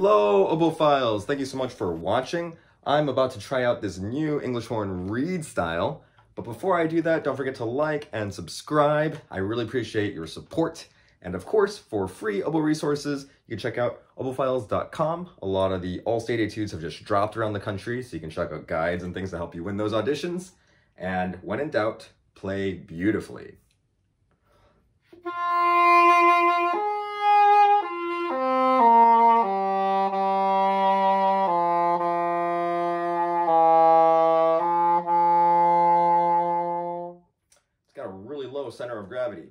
Hello, Obophiles! Thank you so much for watching. I'm about to try out this new English horn reed style, but before I do that, don't forget to like and subscribe. I really appreciate your support. And of course, for free oboe resources, you can check out obophiles.com. A lot of the all-state etudes have just dropped around the country, so you can check out guides and things to help you win those auditions. And when in doubt, play beautifully. Got a really low center of gravity.